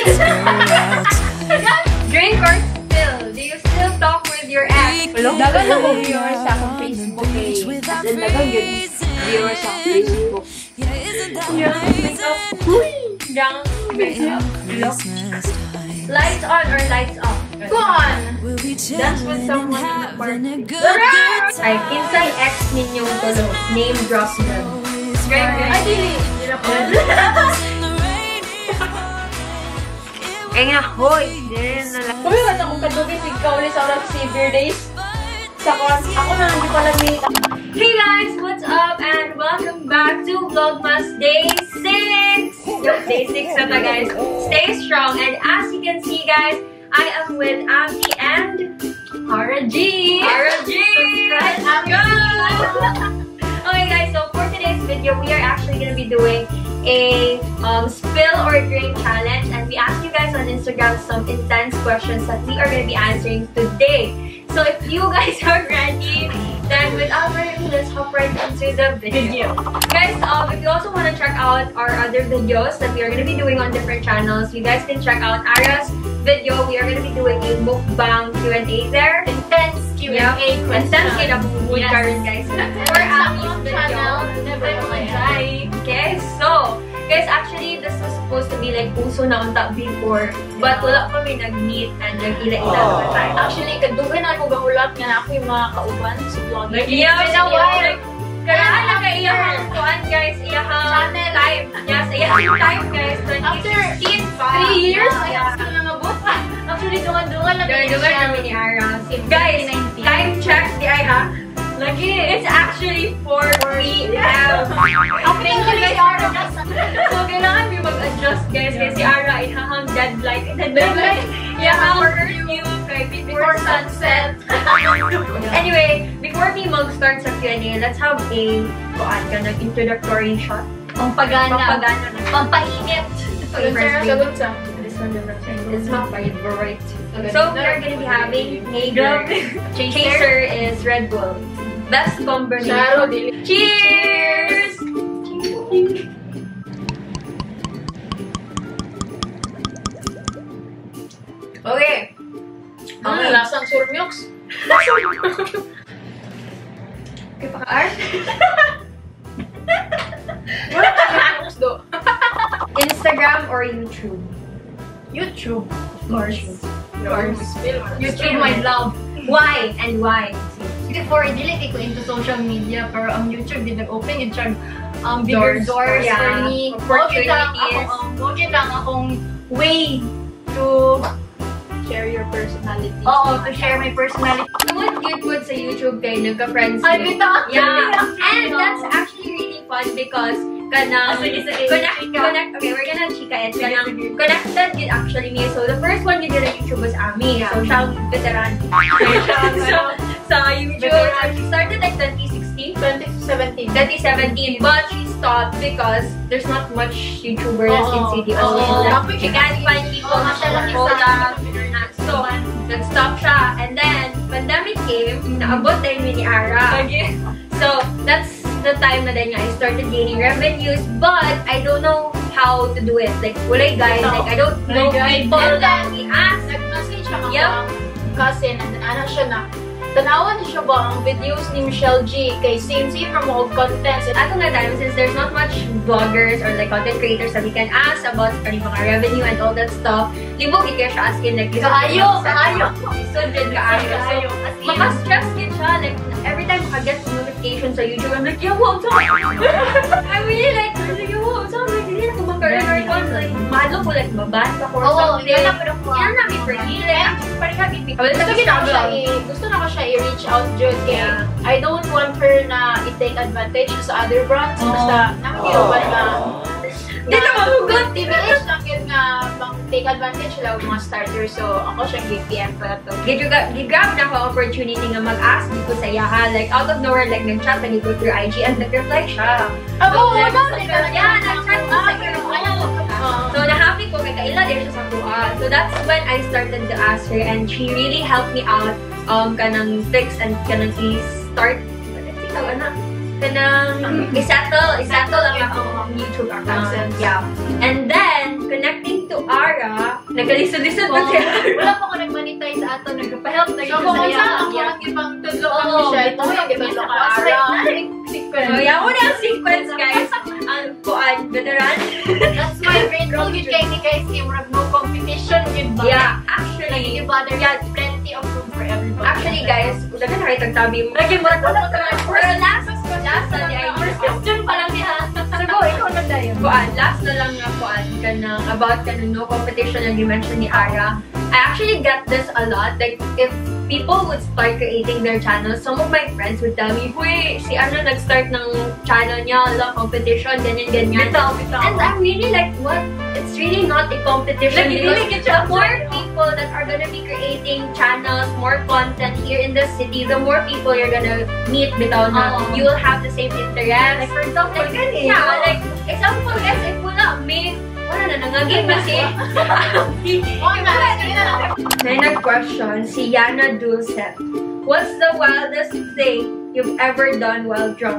Drink or spill? Do you still talk with your ex? Dagan ako viewers sa akong Facebook eh. Then dagan yun viewers sa Facebook. Lights on or lights off? Go on! Dance with someone in the party. Ay, kinsay ex ninyong tulog? Name drop them. Ay, dili. Eh nga, hoy! Din na lang. Kung yung akong kadugin, ikaw ulit sa oras Xavier Days. Ako na hindi pa lang may... Hey guys, what's up? And welcome back to Vlogmas Day 6! Day 6 na guys. Stay strong. And as you can see guys, I am with Abby and Ara G. Ara G! Let's go! Okay guys, so for today's video, we are actually going to be doing a spill or drink challenge, and we asked you guys on Instagram some intense questions that we are going to be answering today. So if you guys are ready, then without further ado, let's hop right into the video. Guys, if you also want to check out our other videos that we are going to be doing on different channels, you guys can check out Ara's video. We are going to be doing a mukbang Q&A there. Intense Q&A Intense Q&A guys. For Abby's video. Never mind. Okay, so guys, actually this was supposed to be like puso na unta before, but wala kami nag-meet and nag-ila-ila naman tayo. Actually, kadugan ako gahulat nga na ako yung mga kauban sa vlog. Kaya nagka-iyahang kuan guys, iyahang time. Yes, iyahang time guys. After 3 years, yeah. Actually, dungan-dungan lang kami ni Ara. Guys, time check di ay ha. Lagi, it's actually 4 p.m. Thank you guys, Ara. So, kailangan may mag-adjust guys kasi si Ara ay hahang deadline. Iyahang curfew before sunset. Anyway, before we mag-start sa Q&A, let's have a introductory shot. Pampagana. Pampainit. Sagot sa. This is my favorite. So, we are going to be having Negro. Chaser is Red Bull. Best combination. Cheers! Okay. Ang lasang surmyoks. Okay, paka-art? Wala ka surmyoks do. Instagram or YouTube? YouTube. Of course. YouTube, my love. Why? And why? Before, dili ko into social media, pero ang YouTube, din nag-open yung chag bigger doors yeah, for me. Opportunities. Mungkin lang akong way to share your personality. Oo, to share my personality. Tungod cute sa YouTube kayo, nagka-friends. Ay, bita! Yeah. And that's actually really fun because connect, okay, we're gonna chika it. Connected did actually me. So the first one you did on YouTube was Ami. So siya ang veteran. So YouTube, she started like 2016? 2017. But she stopped because there's not much YouTubers in CDO. She can't find people na siya lang So, nag-stop siya. And then, pandemic came, naabot tayo ni Ara. So, that's the time na then I started gaining revenues, but I don't know how to do it. Like, walay guys, like, I don't know people that we ask. Nag-message siya cousin, and then ano siya na, tanawan niyo siya ba ang videos ni Michelle G kay same from all contents. At nga time, since there's not much vloggers or like content creators that we can ask about mga revenue and all that stuff, libog ikaya siya asking like, kaayo! So, din kaayo. Maka-stress din siya. Like, every time makaget notification sa YouTube, I'm like, yo, what's up? I really like, yo, what's up? Like, hindi na ko mag-record. Like, mahalo ko, like, mabasa ko or something. Yan na may perhile. Parang gusto na ko siya i-reach out dyan kaya I don't want her na i-take advantage sa other brands. Basta, nakiyoban na di na mahugot! TBH lang yun nga take advantage lang mga starters. So, ako siyang GPM pala to. Gigrab na ako opportunity nga mag-ask dito sa iya ha. Like, out of nowhere, like, nag-chat na dito through IG and nag-reply siya. Oo, yeah, nag-chat ko sa So, na-happy ko kay kaila din siya sa kuha. So, that's when I started to ask her and she really helped me out kanang fix and kanang i-start kanang i-settle ang akong YouTube account. Yeah. And then, connecting to Ara, nagkalisod-lisod pa siya. Wala pa ko nag-monetize sa ato, nagpa-help na So, kung saan ako ibang tudlo kami siya, ito yung ibang nakaara. So, yan mo na ang sequence, guys. Ang kuan, veteran. That's why grateful yun kay ni guys, kay murag no competition yun ba? Yeah, actually, Diba, there's plenty of room for everybody. actually, guys, wala ka nakitagtabi mo. Lagi mo na Last na niya. First question pa lang niya. Sago, ikaw na tayo. Kuan, last na lang nga kuan ka ng about ka ng no competition na you mentioned ni Ara. I actually get this a lot. Like, if people would start creating their channels, some of my friends would tell me, "Huy, si ano nag-start ng channel niya, la competition, ganyan." And I'm really like, what? It's really not a competition. Because the more people that are gonna be creating channels, more content here in the city, the more people you're gonna meet bitaw na you will have the same interest. Like, for example, Yeah, like, example guys, if wala, may, wala na, nangagame na si... May nag-question, si Yana Dulcet. What's the wildest thing you've ever done while drunk?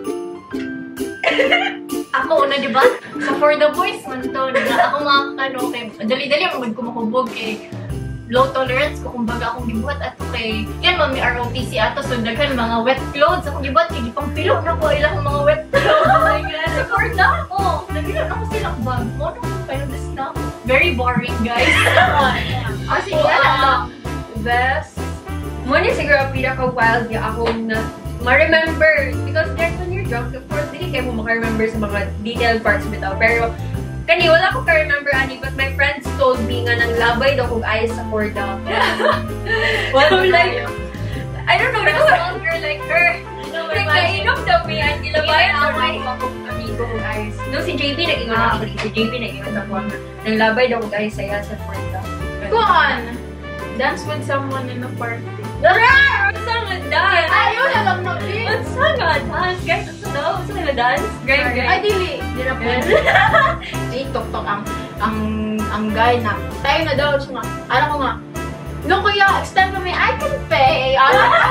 Ako una, di ba? So for the boys man to, ako mga ano, kay dali-dali ang magkumahubog kay low tolerance ko kumbaga akong gibuhat ato kay yan man may ROTC ato so daghan mga wet clothes akong gibuhat kay gipangpilo na ko ilang mga wet clothes. Oh my god. So for that, nagilo na ko silang bag. Mo nung kayo this na. Very boring, guys. Kasi best. Muna siguro pinaka-wild niya akong na ma-remember. Because like when you're drunk, of course, hindi kayo mo maka-remember sa mga detailed parts bitaw. Pero, kani, wala ko ka-remember, ani, but my friends told me nga nang labay daw kong ayos sa Corda. So, like, I don't know, For a small girl like her, like, nainom daw me, ang gilabayan daw akong amigo kong ayos. No, si JP nag-ingon actually. Si JP nag-ingon sa kuwan. Nang labay daw kong ayos saya sa Corda. Kuan! Dance with someone in a party. What's nga dance? Ayaw na lang na, Jin! What's nga dance? Guys, what's daw? What's nga dance? Grind. Ay, dili! Di na po. Ay, tok-tok ang guy na. Tayo na daw, siya nga. Alam ko nga, no kuya, extend mo may, I can pay. Alam ko,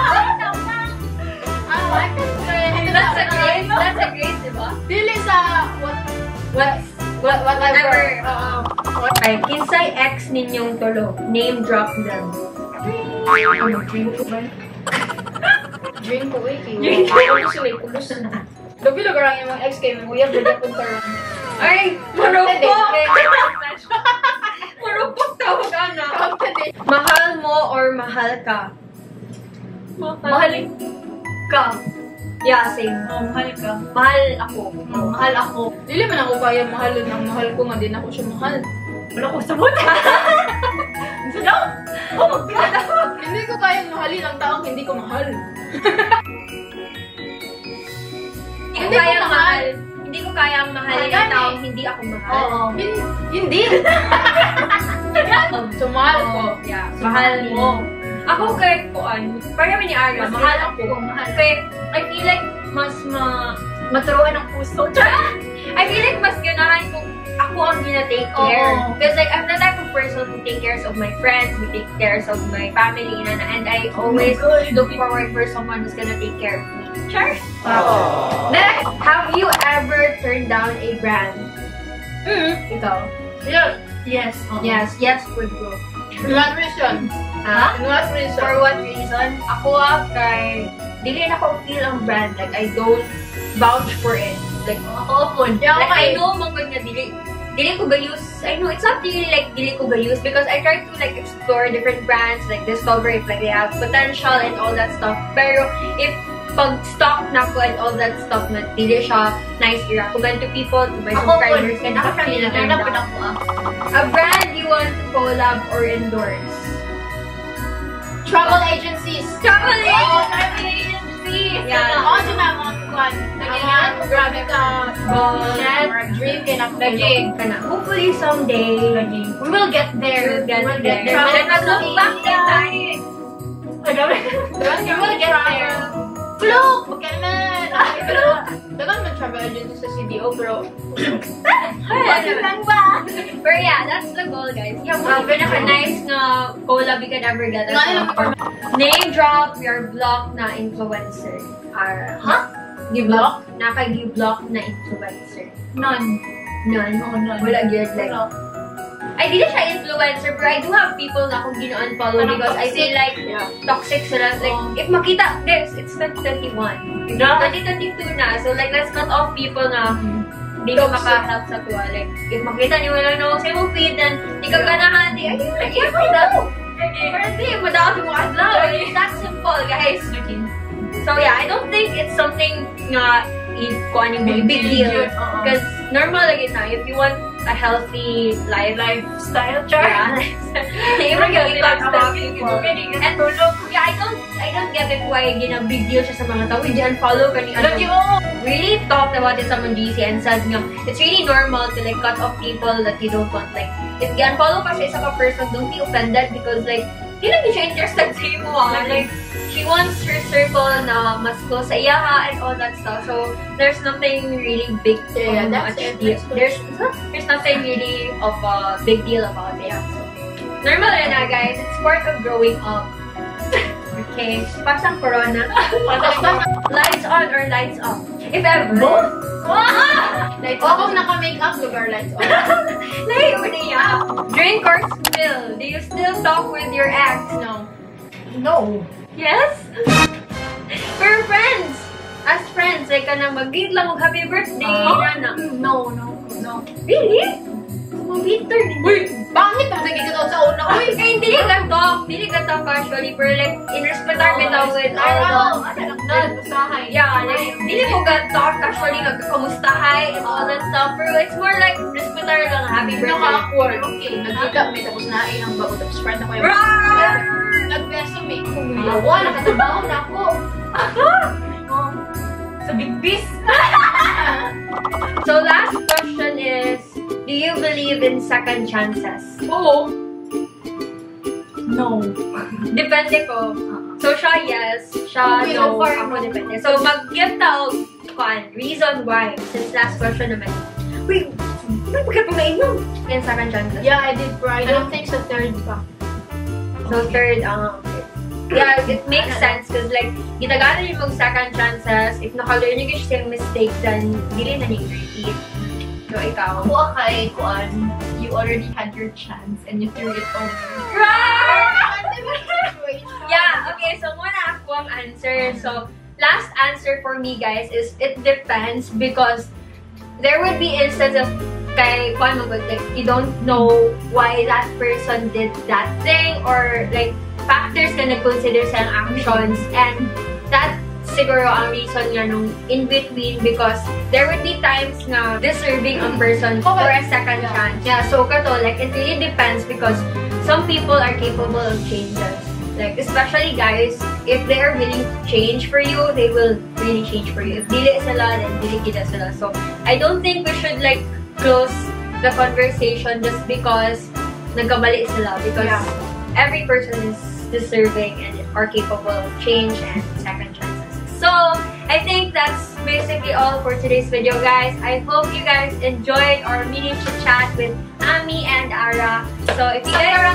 I can pay. That's a grace, di ba? Dili sa whatever. Okay, kinsay ex ninyong tulo. Name drop them. Drink ko ba? Drink ko, eh. Drink ko. Ako sila, kulos na. Gabi lugar ang yung ex kayo, may uyab, dali punta rin. Ay, marupok! Marupok tawag ana. Mahal mo or mahal ka? mahalin ka. Yeah, same. Mahal ka. Mahal ako. Mahal ako. Dili man ako kaya mahalon ng mahal ko nga din ako siya mahal. Wala ko sa buta. Sino? Oh my God. Hindi ko kayang mahalin ang taong hindi ko mahal. Hindi ko kayang mahal. Hindi ko kayang mahalin ang taong hindi ako mahal. Oo. Hindi. So mahal ko. Yeah, mahal mo. Ako kay Kuan, parang ni Ara, mahal ako. Kaya I feel like mas Maturuan ang puso. I feel like mas ganahan kung ako ang gina-take care. Because like, I'm the type of person who take care of my friends, who take care of my family, and I always look forward for someone who's gonna take care of me. Sure. Next, have you ever turned down a brand? Ikaw? Yes. Yes, would go. In what reason? Ha? In what reason? For what reason? Ako kay dili na ako feel ang brand. Like, I don't vouch for it. Like, Ako po. like I know mga nga dili ko ga-use. I know, it's not really like dili ko ga-use because I try to like explore different brands, like discover if like they have potential and all that stuff. Pero if pag stock na ko and all that stuff na dili siya nice i-recommend to people, to my subscribers, and ako feel na turned down. A brand you want to collab or endorse? Travel agencies. Travel agencies! Yeah. Oo, si mama ko. Ganyan, grabe ka. Dream kay na Lagi. Hopefully someday, We will get there. we'll get there. Travel Let us look back in time. We will get there. Look! Magkailan! Dagan man travel agency sa CDO, pero... lang ba? But yeah, that's the goal, guys. Yeah, pinaka-nice na collab you can ever get. Name drop your block na influencer. Huh? Gi-block? Naka-gi-block na influencer. None. None. Wala gyud like. I didn't siya influencer, but I do have people na akong gina-unfollow because I feel like toxic sila. Like, if makita, this, it's 2021. 2022 na. So, like, let's cut off people na hindi ko makahelp sa tuwa. Like, if makita niyo lang no, sa mong feed, then, di ka ganahan, di, ayun, like, yeah, pero di, madakot yung mga adlaw. It's that simple, guys. So, yeah, I don't think it's something na kung ano yung big deal. Because normal lagi na, if you want a healthy lifestyle chart. Yeah, I don't get it why big deal siya sa mga tao. We didn't follow kani ano. Really talked about it sa mga GC and said nga, it's really normal to like cut off people that you don't want. Like, if you unfollow pa siya isa ka person, don't be offended because like, hindi lang siya interested sa iyo like, she wants her circle na mas close sa iya and all that stuff. So, there's nothing really big there's nothing really of a big deal about it. So, normal na guys. It's part of growing up. Okay. Pasang corona. Lights on or lights off? If ever. Both? Lights off. Kung naka-makeup, lugar lights off. Layo niya. Drink or spill? Do you still talk with your ex? No. Yes? We're friends! As friends, like ka na mag-greet lang happy birthday. No. Really? Mag-greeter din. Uy! Bakit ang nagiging sa una? Uy! Hindi ka talk casually, pero like, in respetar me daw with all yeah, like, hindi ko ka talk casually, nagkakamustahay and all that stuff, pero it's more like, respetar lang happy birthday. Naka-awkward. Okay, nagkita may tapos na ang bago, tapos friend ako yung nagbeso may kumilawa, nakatabaho na ako. Sa big beast. So last question is, do you believe in second chances? Oo. No. Depende ko. So siya yes, siya Okay, no, so far, ako depende. So mag-give tao reason why, since last question naman. Wait, may pagkat pa mainom in second chances? Yeah, I did, but I don't think sa third pa. So third, yeah, it makes sense because like, gitagana yung mag-second chances, if nakalearn nyo yung same mistake, then hindi na nyo repeat. So ikaw? Ako kay Kuan, you already had your chance and you threw it away. Right! Yeah, okay, so muna ako ang answer. So, last answer for me guys is, it depends because there would be instances kay Kuan mo, but like, you don't know why that person did that thing or like, factors na nag-consider sa actions and that siguro ang reason nga nung in between because there would be times na deserving a person for a second chance. Yeah, so kato, like it really depends because some people are capable of changes. Like, especially guys, if they are willing to change for you, they will really change for you. If dili sila, then dili kita sila. So, I don't think we should like close the conversation just because nagkamali sila because every person is deserving and are capable of change and second chances. So, I think that's basically all for today's video, guys. I hope you guys enjoyed our mini chit-chat with Ami and Ara. So, if you guys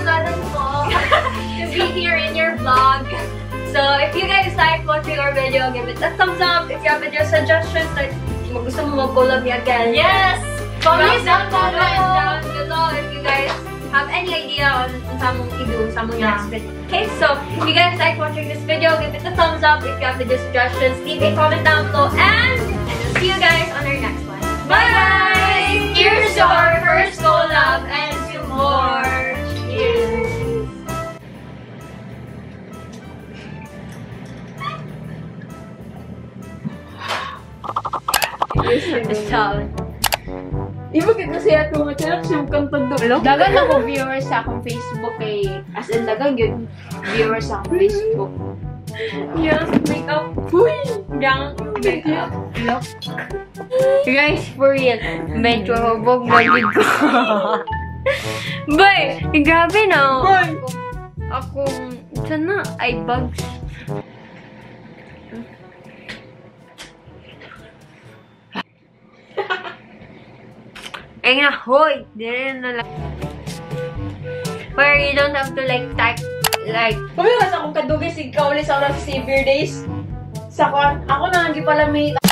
to be here in your vlog. So, if you guys like watching our video, give it a thumbs up. If you have any suggestions, like, gusto mo mag-collab again. Yes! Comment down below if you guys have any idea on samong i-do, samong next video. Okay, so if you guys like watching this video, give it a thumbs up. If you have any suggestions, leave a comment down below, and we'll see you guys on our next one. Bye! Here's to our first collab and to more. Cheers! Di ba kasi ato mga channel siyang kantong dulo? Dagan ako viewers sa akong Facebook kay as in dagan yun viewers sa akong Facebook. Yes, makeup. Uy! Yang makeup. Look. Guys, for real. Medyo hubog bagid ko. Bay! Grabe na. Akong, sana, eye bags. Ay nga, hoy! Dili na lang. Where you don't have to like type, like... Kami mas akong kadugay, ikaw ulit sa oras sa Savior Days. Sa kon, ako na, hindi pala may